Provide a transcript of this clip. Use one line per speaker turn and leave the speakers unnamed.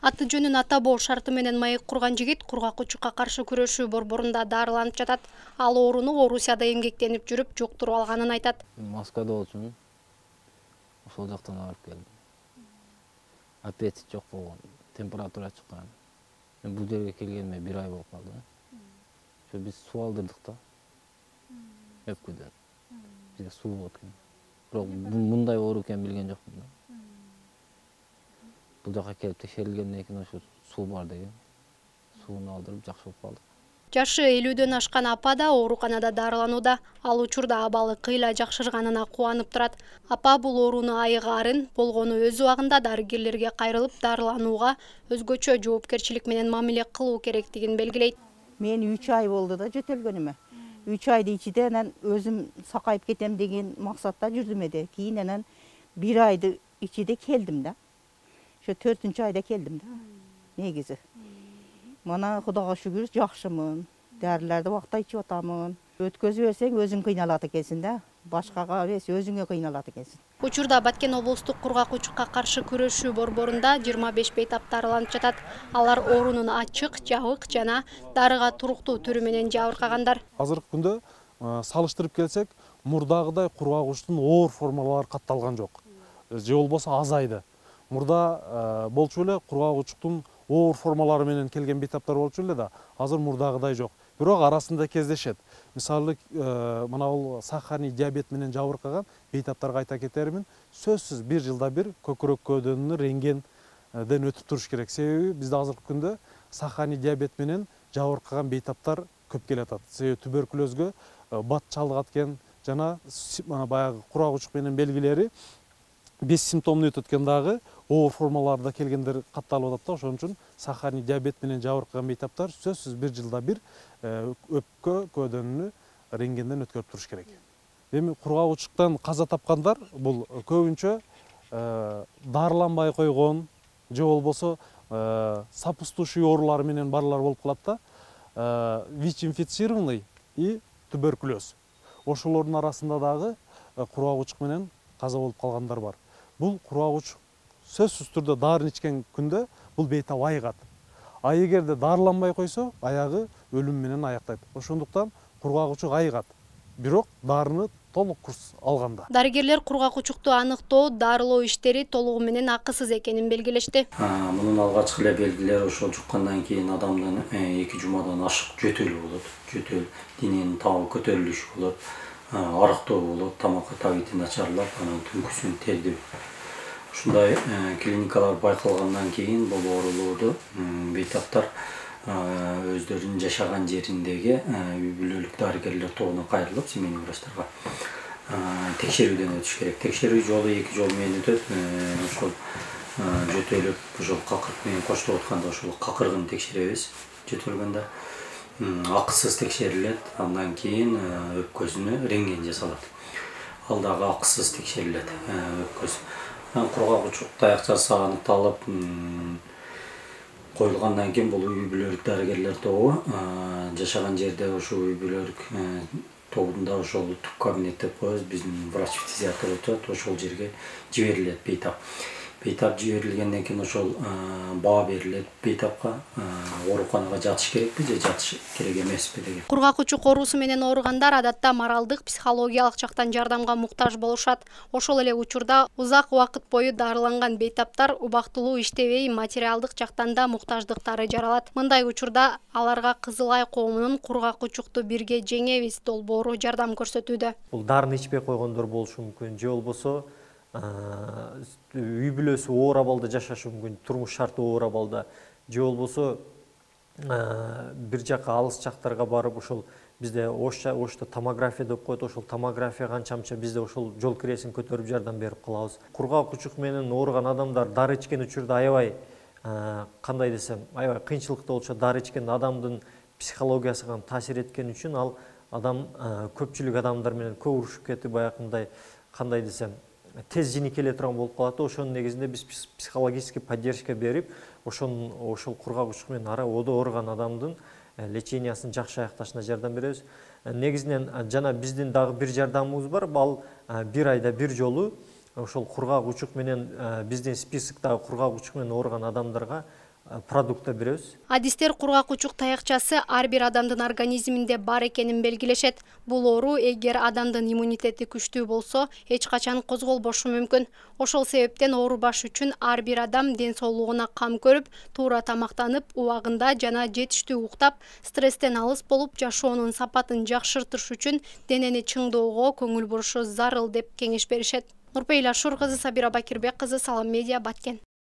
Аты жөнүн ата боо шарты менен маек курган жигит кургак учукка каршы күрөшүү борборунда дарыланып жатат. Ал ооруну Орусияда эмгектенип жүрүп жуктуруп алганын айтат.
Москвада болчумун. Ошол жактан алып келдим. Аппетит жок болгон, температура чыккан. Мен бул жерге келгениме 1 ай болуп калды. Ошо биз суу алдырдык да. Өпкөдөн. Бизге суу болот экен. Бирок мындай оору экенин билген жокмун да. Бул жака келип текшерилгенден кийин ошо суу бар деген. Сууну алдырып жакшы болуп калдык.
Жашы 50дөн ашкан апа да ооруканада дарыланууда. Ал учурда абалы кыйла жакшырганына кубанып турат. Апа бул ооруну айыгаарын, болгону өз убагында дарыгерлерге кайрылып дарыланууга өзгөчө жоопкерчилик менен мамиле кылуу керектигин белгилейт.
Мен 3 ай болду да жөтөлгөнүмө. 3 айдын ичинде анан өзүм сакайып кетем деген максатта жүрдүм эде. Кийин анан 1 айды ичинде келдим да. Ошо 4-чү айда келдим да. Негизи. Мана Кудайга шүгүр жакшымын. Дарыларды убакта ичип атамын. Өткөзүп берсең өзүң кыйналат экенсиң да. Башкага эмес, өзүңө кыйналат экенсиң.
Учурда Баткен облустук кургак учукка каршы күрөшүү борборунда 25 бейтап дарыланып жатат. Алар оорунун ачык, жабык жана дарыга туруктуу түрү менен жабыркагандар.
Азыркы күндө салыштырып келсек, мурдагыдай кургак учуктун оор формалары катталган жок. Же болбосо азайды. Мурда болчу эле кургак учуктун оор формалары менен келген бейтаптар болчу эле да, азыр мурдагыдай жок. Бирок арасында кездешет. Мисалы, мына бул сахарный диабет менен жабыркаган бейтаптарга айта кетермин. Сөзсүз 1 жылда бир көкүрөк көөдөнүнү рентгенден өтүп туруш керек. Себеби бизде азыркы күндө сахарный диабет менен жабыркаган бейтаптар көп келатат. Себеби туберкулезгө бат чалдыгат экен жана баягы кургак учук менен белгилери бессимптомный өтөт экен дагы оор формаларда келгендер катталып атат да. Ошон үчүн сахарный диабет менен жабыркаган бейтаптар сөзсүз 1 жылда бир өпкө көөдөнүнү рентгенден өткөрүп туруш керек. Эми кургак учуктан каза тапкандар бул көбүнчө дарыланбай койгон же болбосо сопутствующий оорулар менен барлар болуп калат да. ВИЧ-инфицированный и туберкулез. Ошолордун арасында дагы кургак учук менен каза болуп калгандар бар. Бул кургак учук сөзсүз түрдө дарын ичкен күндө бул бейтап айыгат. А эгерде дарыланбай койсо, аягы өлүм менен аяктайт. Ошондуктан кургак учук айыгат. Бирок дарыны толук курс алганда.
Дарыгерлер кургак учукту аныктоо, дарылоо иштери толугу менен акысыз экенин белгилешти.
Мунун алгачкы эле белгилери ошол жуккандан кийин адамдын 2 жумадан ашык жөтөлү болот. Жөтөл, дененин табы көтөрүлүшү болот, арактоо болот, тамакка табити начарлап, анан түнкүсүн тердеп. Ушундай клиникалар байкалгандан кийин бул оорулууду бейтаптар өздөрүнүн жашаган жериндеги үй бүлөлүк дарыгерлер тобуна кайрылып, семейный врачтарга текшерүүдөн өтүш керек. Текшерүү жолу 2 жол менен өтөт. Ошол жөтөлүп, ошол какырык менен коштоп атканда ошол какырыгын текшеребиз. Жөтөлгөндө акысыз текшерилет, андан кийин өпкөсүнө рентген жасалат. Ал дагы акысыз текшерилет өпкөсү. Кургак учук таякчасы аныкталып коюлгандан кийин бул үй бүлөлүк дарыгерлер тобу жашаган жерде ошол үй бүлөлүк тобунда ошол тук кабинет деп коебуз, биздин врач-фтизиатр отурат, ошол жерге жиберилет бейтап. Бейтап жиберилгенден кийин ошол баа берилет бейтапка, ооруканага жатыш керекпи же жатыш керек эмеспи деген.
Кургак учук оорусу менен ооругандар адатта моралдык, психологиялык жактан жардамга муктаж болушат. Ошол эле учурда узак убакыт бою дарыланган бейтаптар убактылуу иштебей, материалдык жактан да муктаждыктары жаралат. Мындай учурда аларга Кызыл Ай коомунун кургак учукту бирге жеңебиз долбоору жардам көрсөтүүдө.
Бул дарын ичпей койгондор болушу мүмкүн, же болбосо үй бүлөсү оор абалда жашашы мүмкүн, турмуш шарты оор абалда, же болбосо бир жака алыс жактарга барып, ошол бизде Ошто томография деп коет, ошол томография канчамча бизде ошол жол киресин көтөрүп жардам берип калабыз. Кургак учук менен ооруган адамдар дары ичкен учурда аябай кандай десем, аябай кыйынчылыкта болчу. Дары ичкен адамдын психологиясына таасир эткен үчүн ал адам көпчүлүк адамдар менен көп урушуп кетип, баягындай кандай десем, тез жинекеле турган болуп калат. Ошонун негизинде биз психологический поддержка берип, ошол кургак учук менен ооруган адамдын лечениясын жакшы аякташына жардам беребиз. Негизинен жана биздин дагы бир жардамыбыз бар. Ал 1 айда бир жолу ошол кургак учук менен биздин списоктагы кургак учук менен ооруган адамдарга продукт да беребиз.
Адистер кургак учук таякчасы ар бир адамдын организминде бар экенин белгилешет. Бул оору эгер адамдын иммунитети күчтүү болсо, эч качан козголбошу мүмкүн. Ошол себептен оорубаш үчүн ар бир адам ден соолугуна кам көрүп, туура тамактанып, убагында жана жетиштүү уктап, стресстен алыс болуп, жашоонун сапатын жакшыртыш үчүн денени чыңдоого көңүл бурушу зарыл деп кеңеш беришет. Нурпейил Ашур кызы, Сабира Бакирбек кызы, Салам Медиа, Баткен.